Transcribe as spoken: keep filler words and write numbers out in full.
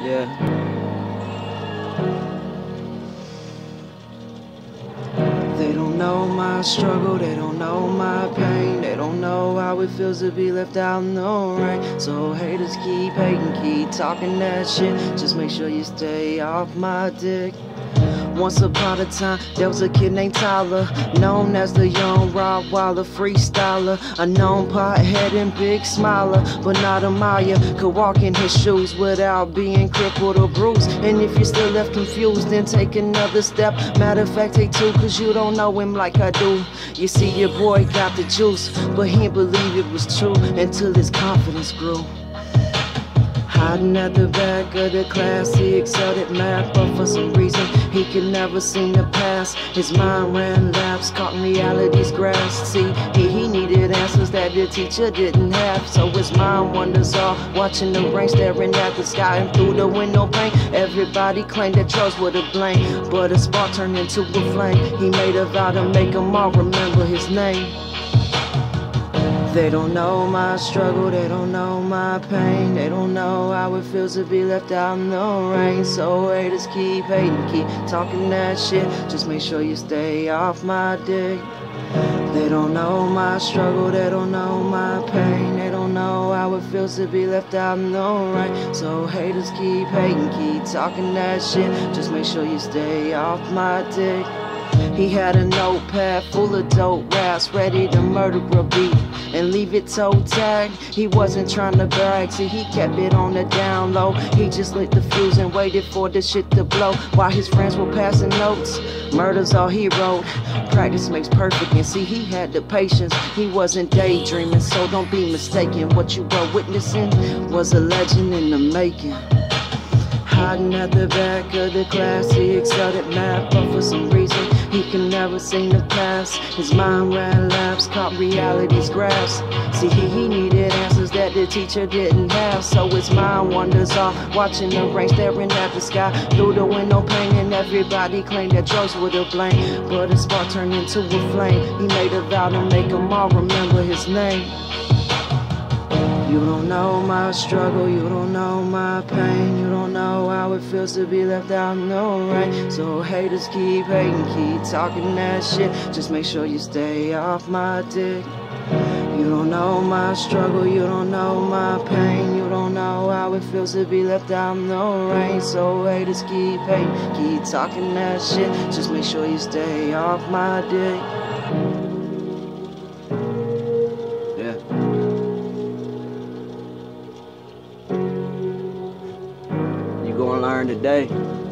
Yeah. They don't know my struggle, they don't know my pain, they don't know how it feels to be left out in the rain. So haters keep hating, keep talking that shit, just make sure you stay off my dick. Once upon a time, there was a kid named Tyler, known as the young Rottweiler freestyler, a known pothead and big smiler, but not a Maya, could walk in his shoes without being crippled or bruised. And if you're still left confused, then take another step. Matter of fact, take two, cause you don't know him like I do. You see, your boy got the juice, but he didn't believe it was true until his confidence grew. Hiding at the back of the class, he excelled at math, but for some reason he could never seem to pass. His mind ran laps, caught in reality's grasp. See, he, he needed answers that the teacher didn't have, so his mind wanders off, watching the rain, staring at the sky and through the window pane. Everybody claimed that Charles were to blame, but a spark turned into a flame. He made a vow to make them all remember his name. They don't know my struggle, they don't know my pain, they don't know how it feels to be left out in the rain. So haters keep hating, keep talking that shit, just make sure you stay off my dick. They don't know my struggle, they don't know my pain, they don't know how it feels to be left out in the rain. So haters keep hating, keep talking that shit, just make sure you stay off my dick. He had a notepad full of dope raps, ready to murder a beat and leave it toe tagged. He wasn't trying to brag, see, he kept it on the down low. He just lit the fuse and waited for the shit to blow while his friends were passing notes. Murder's all he wrote, practice makes perfect, and see, he had the patience. He wasn't daydreaming, so don't be mistaken. What you were witnessing was a legend in the making. Hiding at the back of the class, he excelled at math, but for some reason he could never seem to pass. His mind ran laps, caught reality's grasp. See, he, he needed answers that the teacher didn't have, so his mind wanders off, watching the rain, staring at the sky through the window pane. And everybody claimed that drugs were to blame, but a spark turned into a flame. He made a vow to make them all remember his name. You don't know my struggle, you don't know my pain, you don't know how it feels to be left out in the rain. So haters keep hating, keep talking that shit, just make sure you stay off my dick. You don't know my struggle, you don't know my pain, you don't know how it feels to be left out in the rain. So haters keep hating, keep talking that shit, just make sure you stay off my dick. Yeah. You gonna learn today.